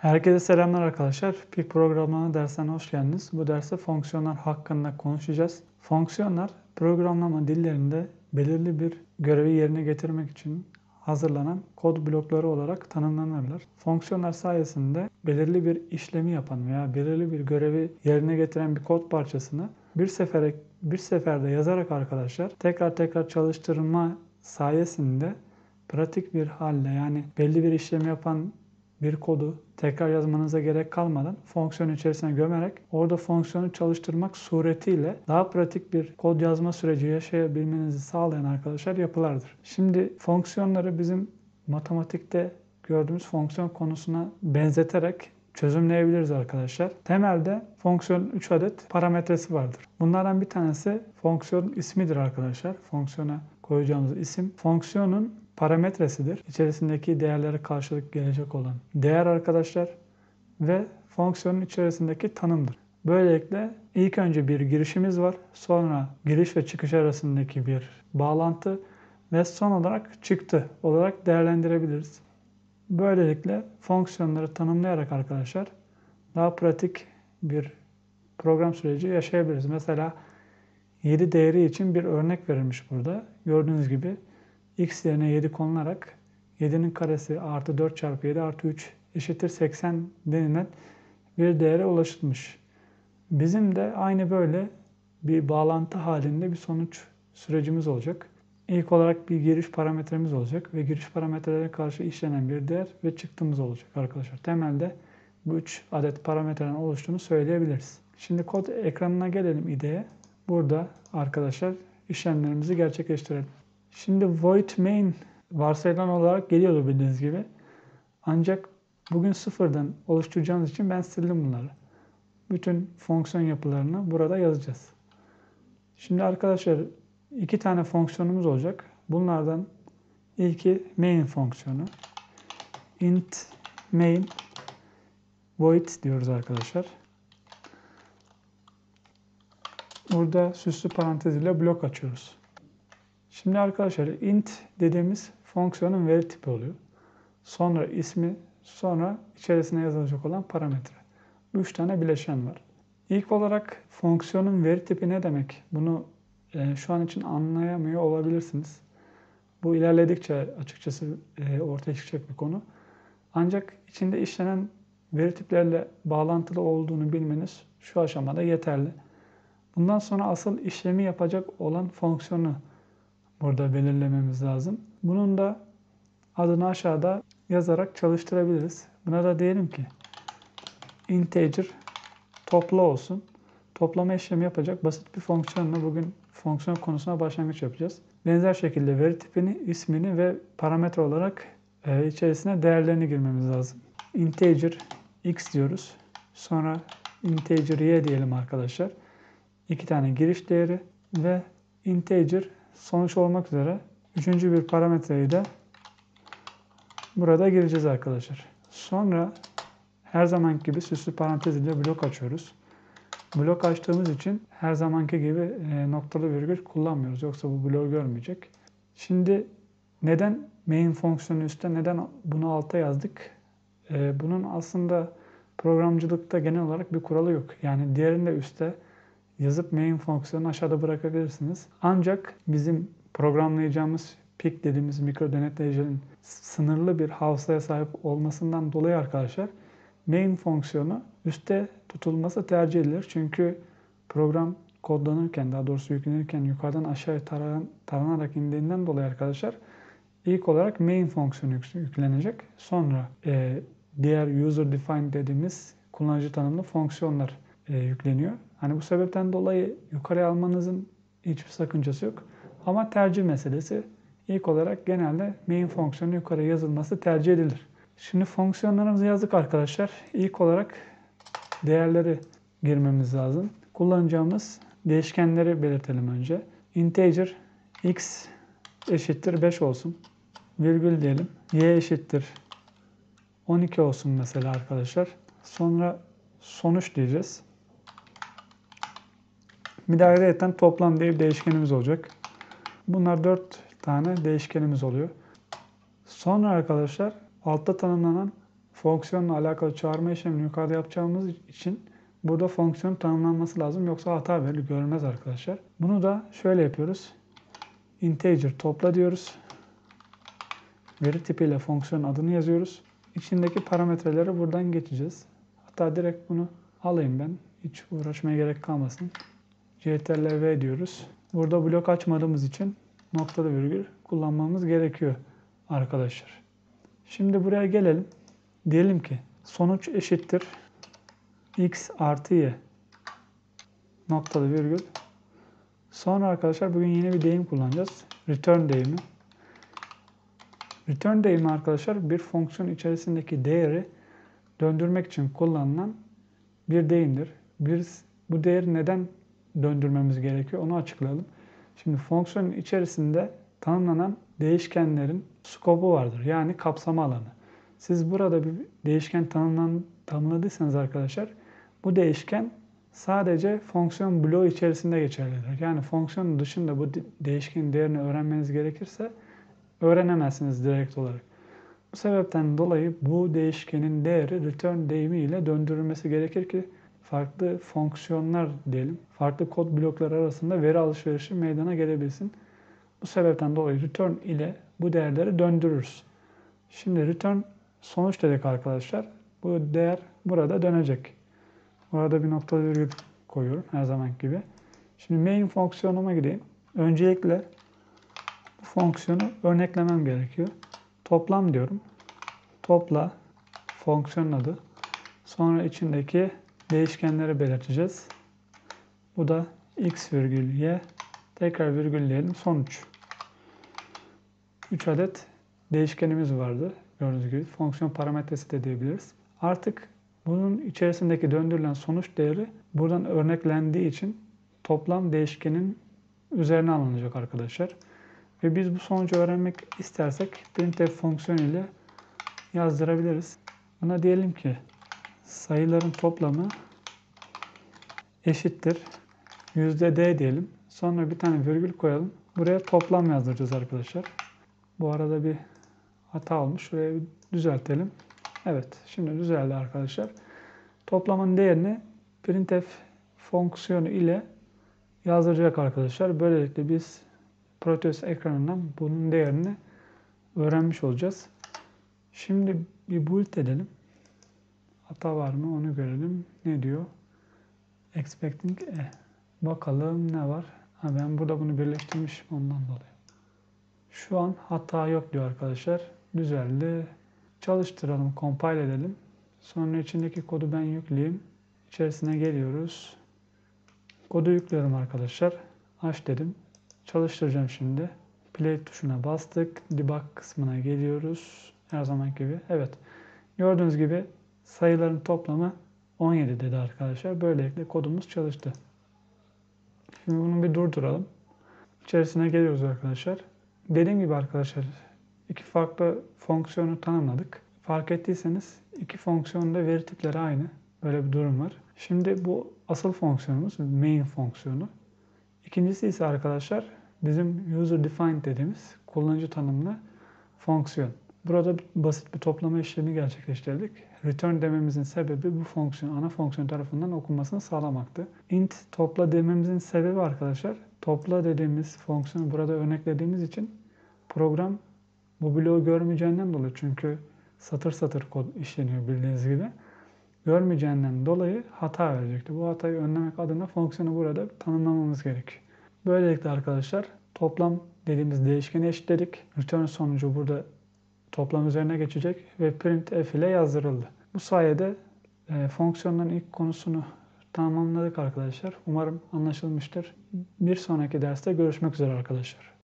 Herkese selamlar arkadaşlar. Pik programlama dersine hoş geldiniz. Bu derste fonksiyonlar hakkında konuşacağız. Fonksiyonlar programlama dillerinde belirli bir görevi yerine getirmek için hazırlanan kod blokları olarak tanımlanırlar. Fonksiyonlar sayesinde belirli bir işlemi yapan veya belirli bir görevi yerine getiren bir kod parçasını bir seferde yazarak arkadaşlar tekrar çalıştırma sayesinde pratik bir halde, yani belli bir işlemi yapan bir kodu tekrar yazmanıza gerek kalmadan fonksiyon içerisine gömerek orada fonksiyonu çalıştırmak suretiyle daha pratik bir kod yazma süreci yaşayabilmenizi sağlayan arkadaşlar yapılardır. Şimdi fonksiyonları bizim matematikte gördüğümüz fonksiyon konusuna benzeterek çözümleyebiliriz arkadaşlar. Temelde fonksiyonun 3 adet parametresi vardır. Bunlardan bir tanesi fonksiyonun ismidir arkadaşlar. Fonksiyona koyacağımız isim fonksiyonun parametresidir. İçerisindeki değerlere karşılık gelecek olan değer arkadaşlar ve fonksiyonun içerisindeki tanımdır. Böylelikle ilk önce bir girişimiz var. Sonra giriş ve çıkış arasındaki bir bağlantı ve son olarak çıktı olarak değerlendirebiliriz. Böylelikle fonksiyonları tanımlayarak arkadaşlar daha pratik bir program süreci yaşayabiliriz. Mesela 7 değeri için bir örnek verilmiş burada. Gördüğünüz gibi x yerine 7 konularak 7'nin karesi artı 4 çarpı 7 artı 3 eşittir 80 denilen bir değere ulaşılmış. Bizim de aynı böyle bir bağlantı halinde bir sonuç sürecimiz olacak. İlk olarak bir giriş parametremiz olacak ve giriş parametrelere karşı işlenen bir değer ve çıktımız olacak arkadaşlar. Temelde bu 3 adet parametreden oluştuğunu söyleyebiliriz. Şimdi kod ekranına gelelim IDE'ye. Burada arkadaşlar işlemlerimizi gerçekleştirelim. Şimdi void main varsayılan olarak geliyordu bildiğiniz gibi. Ancak bugün sıfırdan oluşturacağımız için ben sildim bunları. Bütün fonksiyon yapılarını burada yazacağız. Şimdi arkadaşlar iki tane fonksiyonumuz olacak. Bunlardan ilki main fonksiyonu. Int main void diyoruz arkadaşlar. Burada süslü parantez ile blok açıyoruz. Şimdi arkadaşlar int dediğimiz fonksiyonun veri tipi oluyor. Sonra ismi, sonra içerisine yazılacak olan parametre. 3 tane bileşen var. İlk olarak fonksiyonun veri tipi ne demek? Bunu şu an için anlayamıyor olabilirsiniz. Bu ilerledikçe açıkçası ortaya çıkacak bir konu. Ancak içinde işlenen veri tiplerle bağlantılı olduğunu bilmeniz şu aşamada yeterli. Bundan sonra asıl işlemi yapacak olan fonksiyonu burada belirlememiz lazım. Bunun da adını aşağıda yazarak çalıştırabiliriz. Buna da diyelim ki integer topla olsun. Toplama işlemi yapacak basit bir fonksiyonla bugün fonksiyon konusuna başlangıç yapacağız. Benzer şekilde veri tipini, ismini ve parametre olarak içerisine değerlerini girmemiz lazım. Integer x diyoruz. Sonra integer y diyelim arkadaşlar. 2 tane giriş değeri ve integer sonuç olmak üzere üçüncü bir parametreyi de burada gireceğiz arkadaşlar. Sonra her zamanki gibi süslü parantez ile blok açıyoruz. Blok açtığımız için her zamanki gibi noktalı virgül kullanmıyoruz. Yoksa bu bloğu görmeyecek. Şimdi neden main fonksiyonu üstte, neden bunu alta yazdık? Bunun aslında programcılıkta genel olarak bir kuralı yok. Yani diğerini de üstte yazıp main fonksiyonunu aşağıda bırakabilirsiniz. Ancak bizim programlayacağımız PIC dediğimiz mikro denetleyicinin sınırlı bir hafızaya sahip olmasından dolayı arkadaşlar main fonksiyonu üstte tutulması tercih edilir. Çünkü program kodlanırken, daha doğrusu yüklenirken yukarıdan aşağıya taranarak indiğinden dolayı arkadaşlar ilk olarak main fonksiyonu yüklenecek. Sonra diğer user defined dediğimiz kullanıcı tanımlı fonksiyonlar yükleniyor. Hani bu sebepten dolayı yukarıya almanızın hiçbir sakıncası yok. Ama tercih meselesi. İlk olarak genelde main fonksiyonu yukarıya yazılması tercih edilir. Şimdi fonksiyonlarımızı yazdık arkadaşlar. İlk olarak değerleri girmemiz lazım. Kullanacağımız değişkenleri belirtelim önce. Integer x eşittir 5 olsun. Virgül diyelim. Y eşittir 12 olsun mesela arkadaşlar. Sonra sonuç diyeceğiz. Bir de ayrıyeten toplam diye bir değişkenimiz olacak. Bunlar 4 tane değişkenimiz oluyor. Sonra arkadaşlar altta tanımlanan fonksiyonla alakalı çağırma işlemini yukarıda yapacağımız için burada fonksiyon tanımlanması lazım. Yoksa hata verir, görmez arkadaşlar. Bunu da şöyle yapıyoruz. Integer topla diyoruz. Veri tipiyle fonksiyon adını yazıyoruz. İçindeki parametreleri buradan geçeceğiz. Hatta direkt bunu alayım ben. Hiç uğraşmaya gerek kalmasın. ctrl+v diyoruz. Burada blok açmadığımız için noktalı virgül kullanmamız gerekiyor arkadaşlar. Şimdi buraya gelelim. Diyelim ki sonuç eşittir x artı y noktalı virgül. Sonra arkadaşlar bugün yeni bir deyim kullanacağız. Return deyimi. Return deyimi arkadaşlar bir fonksiyon içerisindeki değeri döndürmek için kullanılan bir deyimdir. Bu değeri neden döndürmemiz gerekiyor onu açıklayalım. Şimdi fonksiyonun içerisinde tanımlanan değişkenlerin skopu vardır. Yani kapsama alanı. Siz burada bir değişken tanımladıysanız arkadaşlar bu değişken sadece fonksiyon bloğu içerisinde geçerlidir. Yani fonksiyonun dışında bu değişkenin değerini öğrenmeniz gerekirse öğrenemezsiniz direkt olarak. Bu sebepten dolayı bu değişkenin değeri return deyimi ile döndürülmesi gerekir ki farklı fonksiyonlar diyelim, farklı kod blokları arasında veri alışverişi meydana gelebilsin. Bu sebepten dolayı return ile bu değerleri döndürürüz. Şimdi return sonuç dedik arkadaşlar. Bu değer burada dönecek. Burada bir noktalı virgül koyuyorum her zaman gibi. Şimdi main fonksiyonuma gideyim. Öncelikle bu fonksiyonu örneklemem gerekiyor. Toplam diyorum. Topla fonksiyonun adı. Sonra içindeki değişkenleri belirteceğiz. Bu da x virgül y. Tekrar virgülleyelim. Sonuç. 3 adet değişkenimiz vardı. Gördüğünüz gibi fonksiyon parametresi de diyebiliriz. Artık bunun içerisindeki döndürülen sonuç değeri buradan örneklendiği için toplam değişkenin üzerine alınacak arkadaşlar. Ve biz bu sonucu öğrenmek istersek printf fonksiyonu ile yazdırabiliriz. Buna diyelim ki sayıların toplamı eşittir %d diyelim. Sonra bir tane virgül koyalım. Buraya toplam yazdıracağız arkadaşlar. Bu arada bir hata olmuş. Şuraya bir düzeltelim. Evet, şimdi düzeldi arkadaşlar. Toplamın değerini printf fonksiyonu ile yazdıracak arkadaşlar. Böylelikle biz Proteus ekranından bunun değerini öğrenmiş olacağız. Şimdi bir build edelim. Hata var mı onu görelim. Ne diyor? Expecting e. Bakalım ne var? Ben burada bunu birleştirmişim ondan dolayı. Şu an hata yok diyor arkadaşlar. Düzeldi. Çalıştıralım, compile edelim. Sonra içindeki kodu ben yükleyeyim. İçerisine geliyoruz. Kodu yüklüyorum arkadaşlar. Aç dedim. Çalıştıracağım şimdi. Play tuşuna bastık. Debug kısmına geliyoruz. Her zaman gibi. Evet. Gördüğünüz gibi sayıların toplamı 17 dedi arkadaşlar. Böylelikle kodumuz çalıştı. Şimdi bunu bir durduralım. İçerisine geliyoruz arkadaşlar. Dediğim gibi arkadaşlar iki farklı fonksiyonu tanımladık. Fark ettiyseniz iki fonksiyonun da veri tipleri aynı. Böyle bir durum var. Şimdi bu asıl fonksiyonumuz main fonksiyonu. İkincisi ise arkadaşlar bizim user defined dediğimiz kullanıcı tanımlı fonksiyon. Burada basit bir toplama işlemi gerçekleştirdik. Return dememizin sebebi bu fonksiyon, ana fonksiyon tarafından okunmasını sağlamaktı. Int topla dememizin sebebi arkadaşlar, topla dediğimiz fonksiyonu burada örneklediğimiz için program bu bloğu görmeyeceğinden dolayı, çünkü satır satır kod işleniyor bildiğiniz gibi. Görmeyeceğinden dolayı hata verecekti. Bu hatayı önlemek adına fonksiyonu burada tanımlamamız gerekiyor. Böylelikle arkadaşlar toplam dediğimiz değişkeni eşitledik. Return sonucu burada toplam üzerine geçecek ve printf ile yazdırıldı. Bu sayede fonksiyonların ilk konusunu tamamladık arkadaşlar. Umarım anlaşılmıştır. Bir sonraki derste görüşmek üzere arkadaşlar.